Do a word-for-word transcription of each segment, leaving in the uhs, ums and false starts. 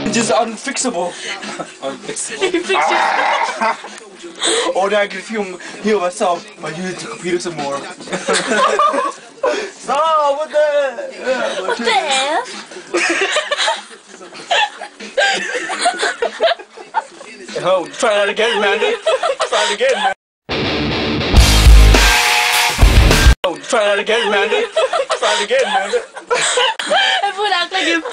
just unfixable. Unfixable. You fix it. Or then I can feel heal myself by using the computer some more. Stop! What the? Yeah, What the hell? Oh, try that again, Amanda. Try it again, man. Oh, try that again, Amanda. Try it again, Amanda. Everyone act like him.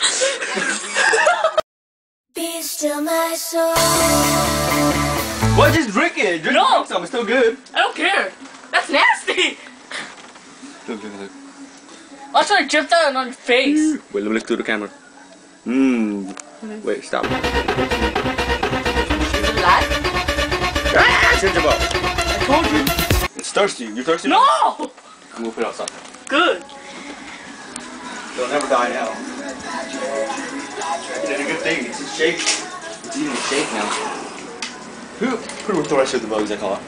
Be still my soul. Why just drink it? Drink No. it some. It's still good. I don't care. That's nasty. Look, look, look. I'll try to drip that on your face. Wait, let me look through the camera. Mmm. Wait, stop. Live? Ah, change about. I told you. It's thirsty. You thirsty? No! I'm gonna put it outside. Good. They'll never die now. You did a good thing. It's a shake. It's eating a shake now. Who? Who would throw that shit at the bugs, I call it?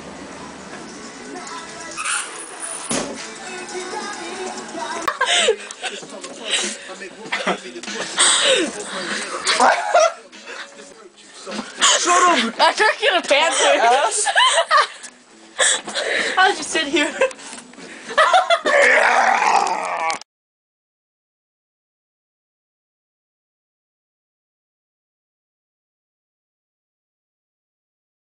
Shut up! I took you in a panther. How'd you sit here?